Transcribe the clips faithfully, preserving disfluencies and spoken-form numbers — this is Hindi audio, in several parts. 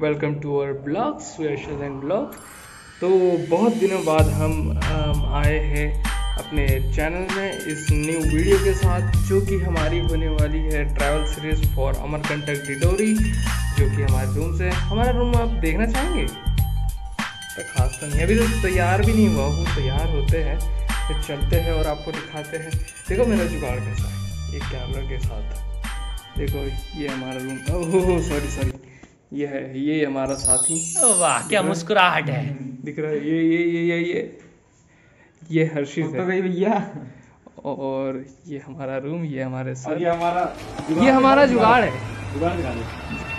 Welcome to our blog Suyashjan blog. तो बहुत दिनों बाद हम हम आए हैं अपने चैनल में इस न्यू वीडियो के साथ, जो कि हमारी होने वाली है travel series for Amarkantak Dindori, जो कि हमारे रूम से हमारा रूम आप देखना चाहेंगे तो खास तो नहीं, अभी तो तैयार भी नहीं हुआ, वो तैयार होते हैं फिर चलते हैं और आपको दिखाते हैं। देखो मेरा जुगाड़ कैसा है, एक कैमरा के साथ। देखो ये हमारा रूम, ओह सॉरी सॉरी ये है, ये हमारा साथी। वाह क्या मुस्कुराहट है, दिख रहा है, ये ये ये ये ये ये हर्षित है भैया। और ये हमारा रूम, ये हमारे सर, ये हमारा ये हमारा जुगाड़ है। जुगाड़ दिखा दे।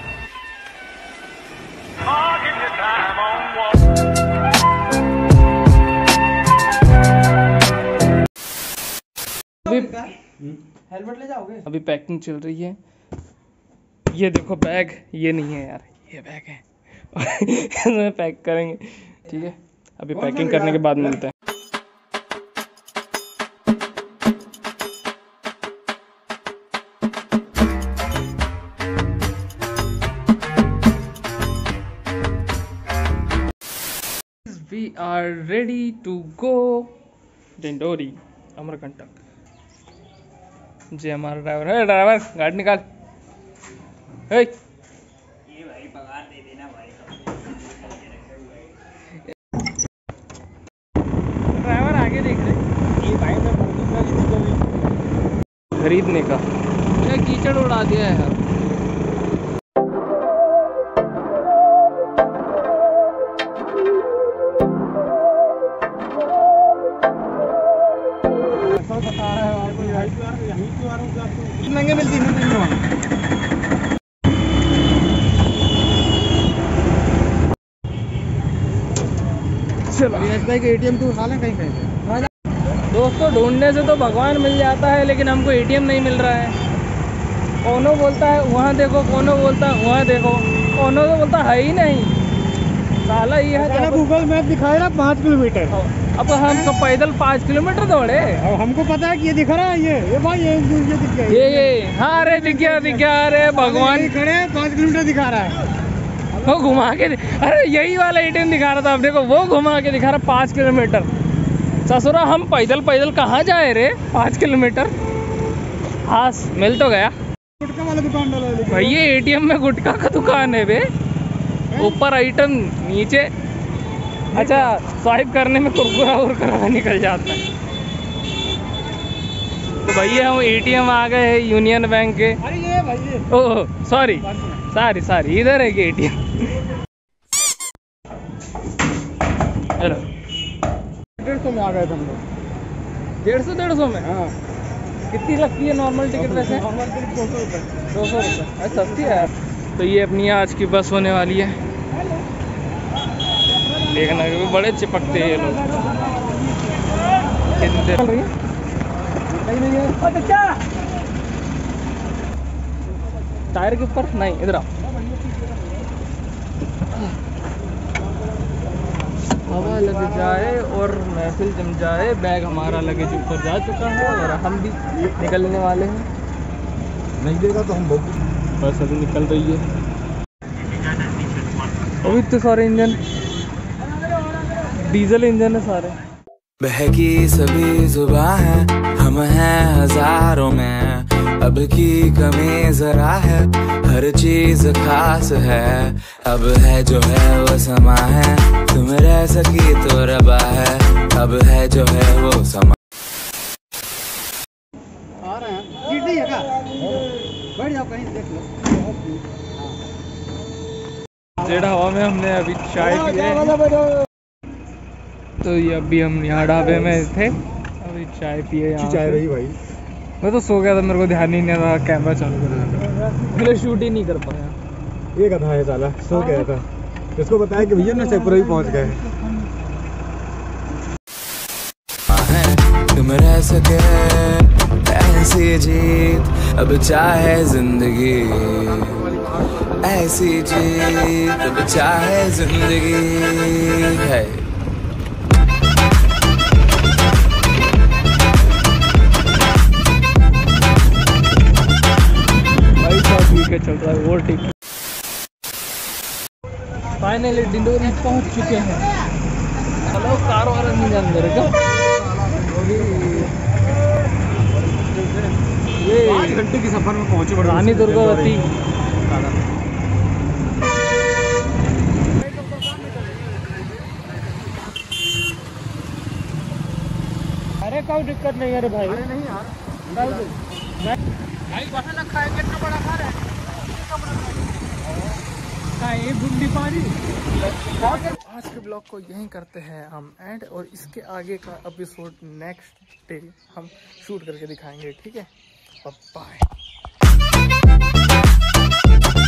अभी हेलमेट ले जाओगे? अभी पैकिंग चल रही है। ये देखो बैग, ये नहीं है यार, ये बैग है इसमें पैक करेंगे, ठीक है। अभी पैकिंग करने के बाद मिलते हैं। We are ready to go Dindori Amarkantak. जी हमारा ड्राइवर है, ड्राइवर गाड़ी निकाल। हे ये भाई पगार दे देना भाई। ड्राइवर आगे देख रहे, ये भाई मैं खरीदने का ये कीचड़ उड़ा दिया है यार। महंगे मिलती है चलो एसबीआई के एटीएम तो उठा लें कहीं कहीं। दोस्तों ढूंढने से तो भगवान मिल जाता है, लेकिन हमको एटीएम नहीं मिल रहा है। कोनो बोलता है वहाँ देखो, कोनो बोलता है वहाँ देखो, कोनो तो बोलता है ही नहीं। साला ये है गूगल मैप दिखाए रहा पाँच किलोमीटर, अब हम तो पैदल पाँच किलोमीटर दौड़े। और हमको पता है कि ये दिख रहा है, ये ये भाई ये ये दिख गया, ये ये हाँ अरे दिख गया दिख गया, अरे भगवान खड़े हैं, पाँच किलोमीटर दिखा रहा है। वो घुमा के, अरे यही वाला एटीएम दिखा रहा था, अब देखो वो घुमा के दिखा रहा पाँच किलोमीटर। ससुरा हम पैदल पैदल कहाँ जाए रे पाँच किलोमीटर। हाँ मिल तो गया। गुटखा वाला दुकान डाला है भाई ये एटीएम में गुटखा का दुकान है बे, ऊपर आइटम नीचे। अच्छा स्वाइप करने में कुरकुरा उरकुरा निकल जाता है। तो भैया हम एटीएम आ गए हैं यूनियन बैंक के। अरे ये भाई ये ओह सॉरी सॉरी सॉरी इधर है कि एटीएम। हेलो डेढ़ सौ में आ गए थे हम लोग। डेढ़ सौ डेढ़ सौ में हाँ कितनी लगती है नॉर्मल टिकट वैसे? नॉर्मल टिकट दो सौ रुपये। दो सौ रुपये, अच्छा सस्ती है यार। तो ये अपनी आज की बस होने वाली है, देखना क्योंकि बड़े चिपकते हैं ये लोग। कितनी देर चल रही है? टायर के ऊपर नहीं, इधर आओ। हवा लग जाए और महफिल जम जाए। बैग हमारा लगेज ऊपर जा चुका है और हम भी निकलने वाले हैं। नहीं देगा तो हम बहुत बस अभी निकल रही है। अभी तो सारे इंजन डीजल इंजन है सारे। बहकी सभी जुबां है, हम हैं हजारों में, अब की कमी जरा है, हर चीज खास है, अब है जो है वो समा है, तुम रह सकी तो रबा है, अब है जो है वो समा। आ रहे हैं, सीट नहीं है क्या? बैठ जाओ कहीं देख लो। जेड हवा में हमने अभी चाय पी है। तो ये अभी हम यहाँ ढाबे में थे, अभी चाय पिए यहाँ। चाय रही भाई, मैं तो सो गया था, मेरे को ध्यान ही नहीं रहा कैमरा चालू करना, मेरे शूट ही नहीं कर पाया। ये कथा है साला, सो गया था। इसको बताया कि भैया ना शेखपुरा भी पहुंच गए। तुम रह सके ऐसी जीत, अब चाहे जिंदगी ऐसी जीत, अब चाहे जिंदगी है। भाई सब ठीक है, चल रहा है वो ठीक। फाइनली डिंडोरी पहुंच चुके हैं। चलो कार वाला नहीं जान दे रहे ये पाँच घंटे की सफर में पहुंचे रानी दुर्गावती। अरे कोई दिक्कत नहीं है रे भाई। अरे नहीं यार भाई बसा रखा है, कितना बड़ा घर है ये बुंदी पानी। आज के ब्लॉग को यहीं करते हैं हम एंड, और इसके आगे का एपिसोड नेक्स्ट डे हम शूट करके दिखाएंगे, ठीक है। बाय।